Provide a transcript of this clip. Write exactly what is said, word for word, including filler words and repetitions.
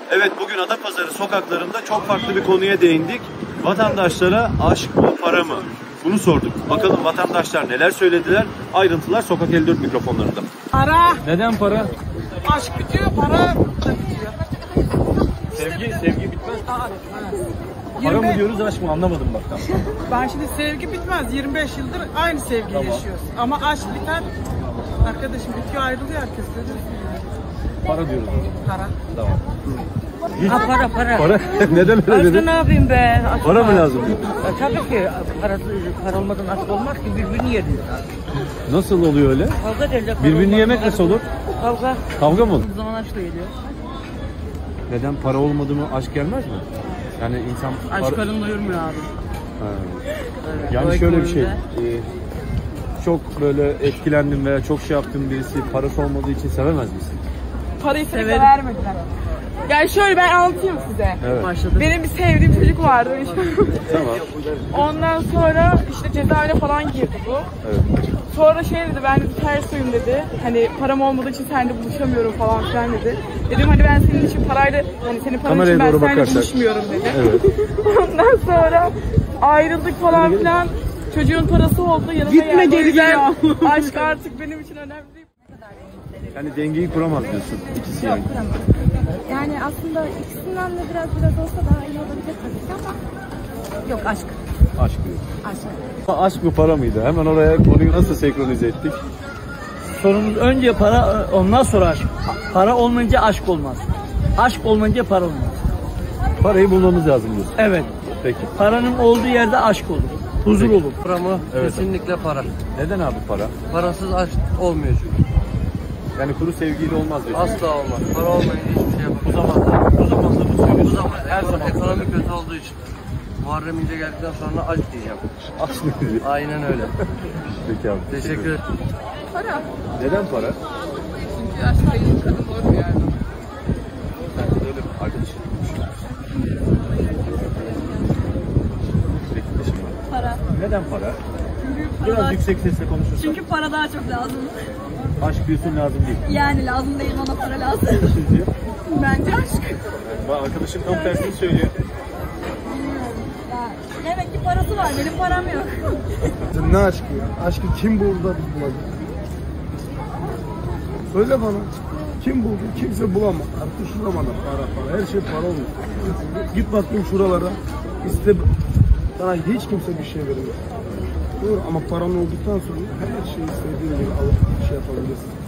Evet, bugün Adapazarı sokaklarında çok farklı bir konuya değindik. Vatandaşlara aşk mı para mı? Bunu sorduk. Bakalım vatandaşlar neler söylediler? Ayrıntılar Sokak elli dört mikrofonlarında. Para. Neden para? Aşk bitiyor, para da bitiyor. Sevgi, sevgi bitmez. Aa, Para mı diyoruz, aşk mı? Anlamadım bak. Ben şimdi sevgi bitmez. yirmi beş yıldır aynı sevgiyi Tamam. yaşıyoruz. Ama aşk biter. Arkadaşım bitiyor, ayrılıyor herkes. Para diyoruz. Para. Tamam. Ha, para para. Para? Neden öyle Başka dedin? ne yapayım be? Aşk Para mı var. lazım? Ya, tabii ki para, para olmadan aşk olmaz ki, birbirini yer insan. Nasıl oluyor öyle? Kavga derler. Birbirini yemek nasıl olur? Kavga. Kavga mı olur? Bu zaman aşk da geliyor. Neden? Para olmadı mı aşk gelmez mi? Yani insan... Aşk para... karın doyurmuyor abi. Ha. Evet, Yani o şöyle bir şey, ekonomide. e, çok böyle etkilendim veya çok şey yaptığım birisi parası olmadığı için sevemez misin? Parayı Severim. size vermediler. Yani şöyle ben anlatayım size. Evet. Başladı. Benim bir sevdiğim çocuk vardı. Tamam. Ondan sonra işte cezaevine falan girdi bu. Evet. Sonra şey dedi, ben dedi tersiyim dedi. Hani param olmadığı için seninle buluşamıyorum falan filan dedi. Dedim hani ben senin için parayla, hani senin paran Kameraya için ben doğru seninle bakarsak. buluşmuyorum dedi. Evet. Ondan sonra ayrıldık falan filan. Çocuğun parası oldu yanıma Gitme, geldi. O geri yüzden gel. aşk artık benim için önemli değil. Yani dengeyi kuramaz diyorsun ikisi yani. Yani aslında ikisinden de biraz biraz olsa daha iyi olabilir tabii ki ama yok, aşk. Aşk diyor. Aşk. Aşk mı para mıydı? Hemen oraya konuyu nasıl senkronize ettik? Sorumuz önce para, ondan sonra aşk. Para olmayınca aşk olmaz. Aşk olmayınca para olmaz. Parayı bulmamız lazım diyorsun. Evet. Peki. Paranın olduğu yerde aşk olur. Huzur olur. Para mı? Evet. Kesinlikle para. Neden abi para? Parasız aşk olmuyor çünkü. Yani kuru sevgiyle olmaz diyorsun. Asla olmaz. Para olmayınca hiçbir şey yapamaz. Bu zamanda, bu zamanda bu Bu söylüyorsun. zaman Her zaman. ekonomi kötü olduğu için. Muharrem İnce geldikten sonra aşk diyeceğim. Aşk mı diyor? Aynen öyle. Peki abi. Teşekkür ederim. Para. Neden para? Çünkü aşk değil, kadın olur yani. Sen de öyle arkadaşın. Peki şimdi. Para. Neden para? Biraz yüksek sesle konuşursan. Çünkü para daha çok lazım. Aşk diyorsun lazım değil. Yani lazım değil, bana para lazım. Sizce? Bence aşk. Bak arkadaşım tam tersini söylüyor. Ya, demek ki parası var, benim param yok. Ne aşkı ya? Aşkı kim buldu da biz bulamadık? Söyle bana. Kim buldu? Kimse bulamaz. Artık şu zamanda para para. Her şey para olmuş. Git bakayım şuralara. İste, sana hiç kimse bir şey vermez. Doğru, ama paran olduktan sonra her şeyi istediğin gibi alıp bir şey yapabilirsin.